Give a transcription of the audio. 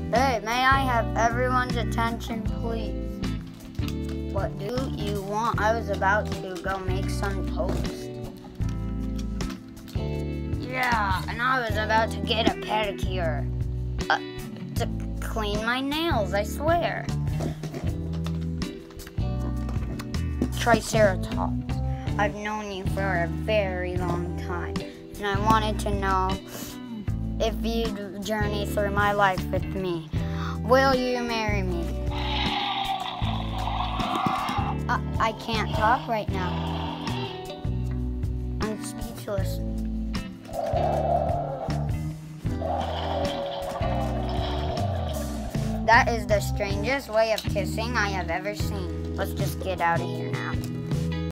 Hey, may I have everyone's attention, please? What do you want? I was about to go make some toast. Yeah, and I was about to get a pedicure. To clean my nails, I swear. Triceratops, I've known you for a very long time, and I wanted to know if you'd journey through my life with me. Will you marry me? I can't talk right now. I'm speechless. That is the strangest way of kissing I have ever seen. Let's just get out of here now.